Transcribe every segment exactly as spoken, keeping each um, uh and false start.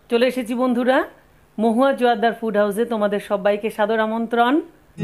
চলে এসেছি বন্ধুরা মহুয়া জোয়ারদার ফুড হাউসে। তোমাদের সবাইকে সাদর আমন্ত্রণ।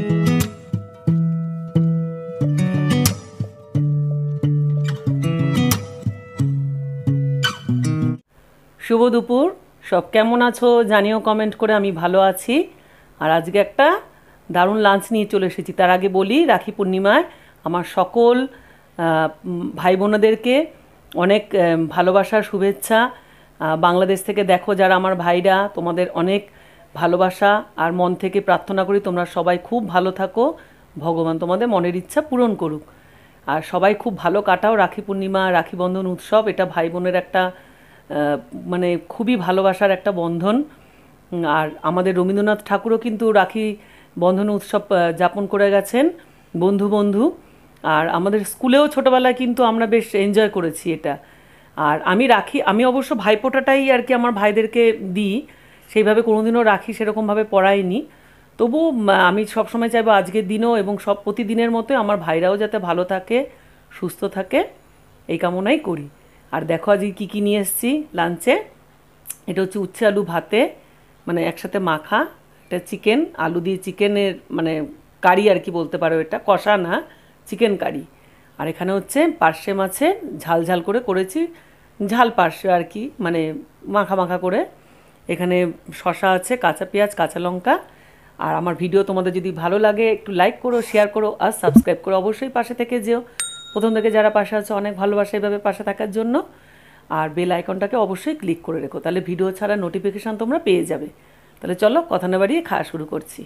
শুভ দুপুর। সব কেমন আছো জানিও কমেন্ট করে। আমি ভালো আছি। আর আজকে একটা দারুণ লাঞ্চ নিয়ে চলে এসেছি। তার আগে বলি, রাখি পূর্ণিমায় আমার সকল ভাই বোনেদেরকে অনেক ভালোবাসার শুভেচ্ছা। বাংলাদেশ থেকে দেখো যারা আমার ভাইরা, তোমাদের অনেক ভালোবাসা আর মন থেকে প্রার্থনা করি তোমরা সবাই খুব ভালো থাকো, ভগবান তোমাদের মনের ইচ্ছা পূরণ করুক। আর সবাই খুব ভালো কাটাও রাখি পূর্ণিমা, রাখি বন্ধন উৎসব। এটা ভাই বোনের একটা মানে খুবই ভালোবাসার একটা বন্ধন। আর আমাদের রবীন্দ্রনাথ ঠাকুরও কিন্তু রাখি বন্ধন উৎসব যাপন করে গেছেন, বন্ধু বন্ধু। আর আমাদের স্কুলেও ছোটোবেলায় কিন্তু আমরা বেশ এনজয় করেছি এটা। আর আমি রাখি, আমি অবশ্য ভাইফোঁটাটাই আর কি আমার ভাইদেরকে দিই, সেইভাবে কোনোদিনও রাখি সেরকমভাবে পড়াইনি। তবু আমি সবসময় চাইবো আজকের দিনও এবং সব প্রতিদিনের মতো আমার ভাইরাও যাতে ভালো থাকে, সুস্থ থাকে, এই কামনাই করি। আর দেখো আজকে কী কী নিয়ে এসেছি লাঞ্চে। এটা হচ্ছে উচ্ছে আলু ভাতে, মানে একসাথে মাখা। এটা চিকেন, আলু দিয়ে চিকেনের মানে কারি আর কি বলতে পারো, এটা কষা না, চিকেন কারি। আর এখানে হচ্ছে পার্শে মাছের ঝাল ঝাল করে করেছি, ঝাল পার্শে আর কি, মানে মাখা মাখা করে। এখানে শশা আছে, কাঁচা পেঁয়াজ, কাঁচা লঙ্কা। আর আমার ভিডিও তোমাদের যদি ভালো লাগে একটু লাইক করো, শেয়ার করো আর সাবস্ক্রাইব করো। অবশ্যই পাশে থেকে যেও, প্রথম থেকে যারা পাশে আছে অনেক ভালোবাসা এইভাবে পাশে থাকার জন্য। আর বেল আইকনটাকে অবশ্যই ক্লিক করে রেখো, তাহলে ভিডিও ছাড়া নোটিফিকেশান তোমরা পেয়ে যাবে। তাহলে চলো কথা না বাড়িয়ে খাওয়া শুরু করছি।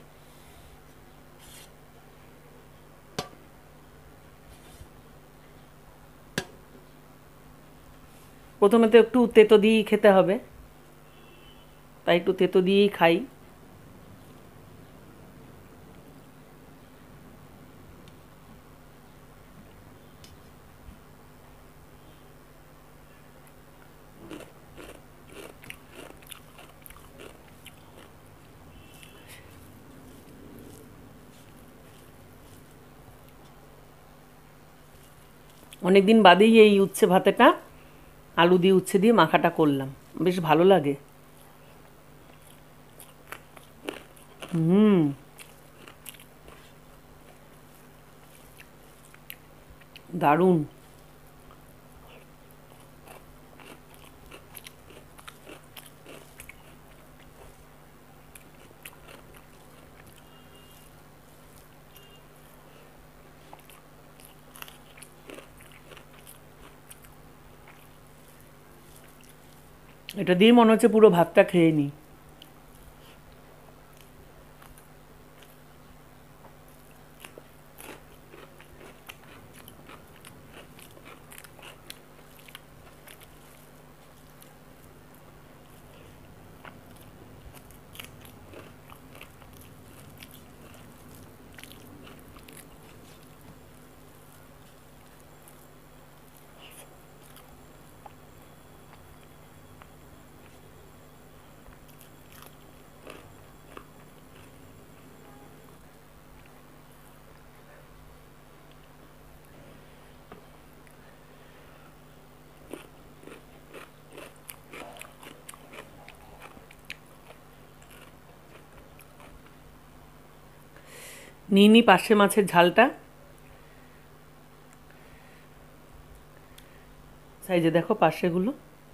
প্রথমে তো একটু তেতো দিয়েই খেতে হবে, তাই একটু তেতো দিয়েই খাই। অনেক দিন বাদেই এই উচ্ছে ভাতেটা আলু দিয়ে উচ্ছে দিয়ে মাখাটা করলাম, বেশ ভালো লাগে। হুম, দারুণ। এটা দিয়ে মনে হচ্ছে পুরো ভাতটা খেয়ে নিই। নিয়ে নিই পার্শে মাছের ঝালটা। সাইজে দেখো পার্শেগুলো,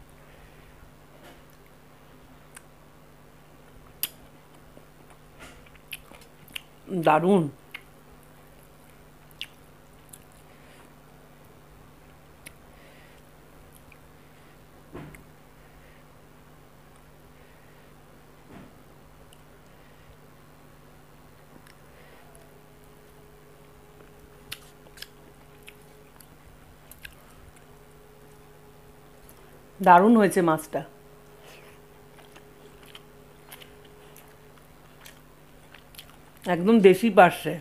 দারুণ। দারুণ হয়েছে মাছটা। একদম দেশি পার্শে।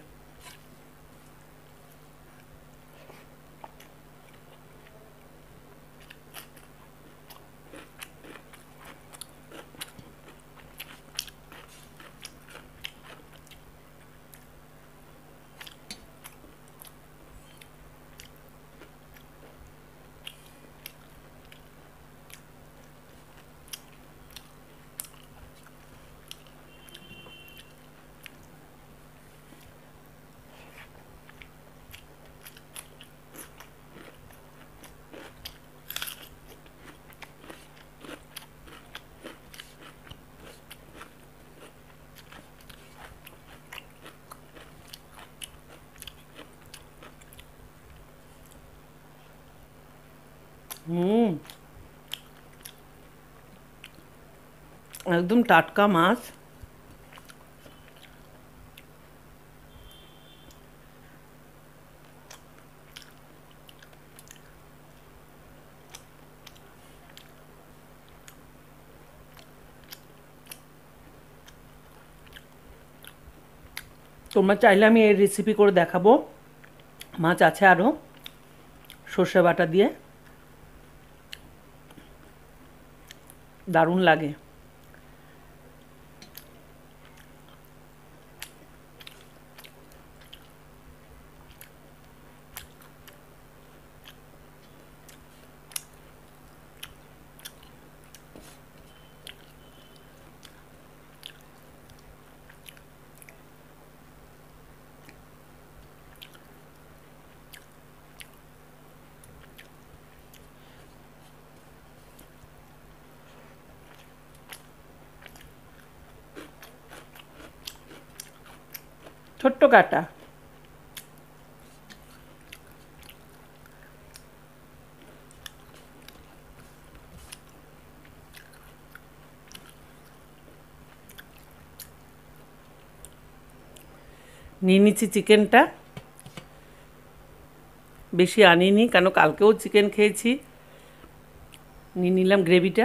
হুম, একদম টাটকা মাছ। তোমরা চাইলে আমি এই রেসিপি করে দেখাবো। মাছ আছে আরও, সর্ষে বাটা দিয়ে দারুণ লাগে। ছোট্ট কাটা। নিয়ে নিচ্ছি চিকেনটা, বেশি আনিনি কেন কালকেও চিকেন খেয়েছি। নিয়ে নিলাম গ্রেভিটা।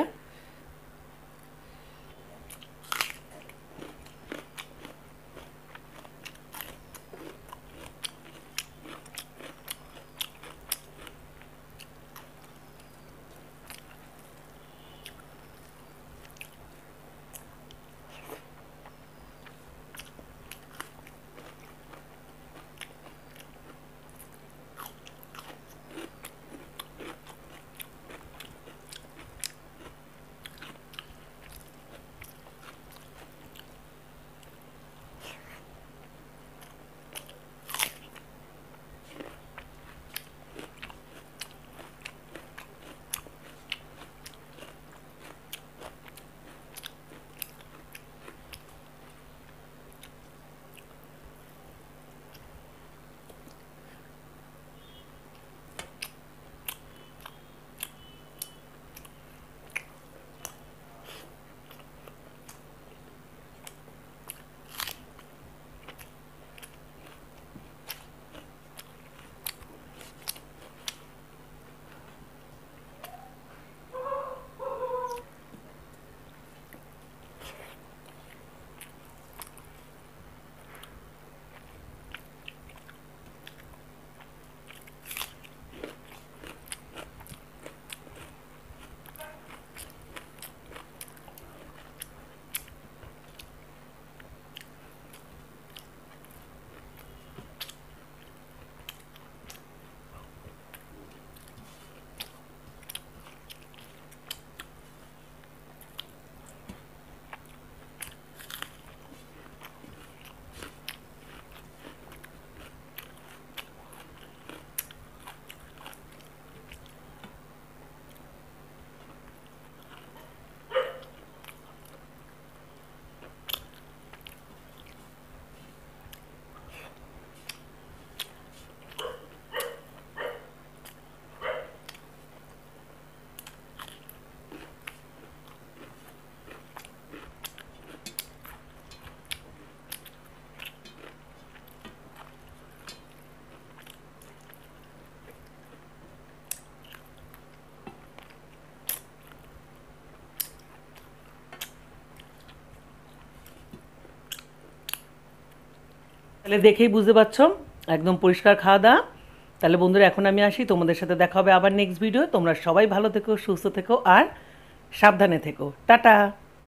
তাহলে দেখেই বুঝতে পারছো একদম পরিষ্কার খাওয়া দাওয়া। তাহলে বন্ধুরা এখন আমি আসি, তোমাদের সাথে দেখা হবে আবার নেক্সট ভিডিও। তোমরা সবাই ভালো থেকো, সুস্থ থেকো আর সাবধানে থেকো। টাটা।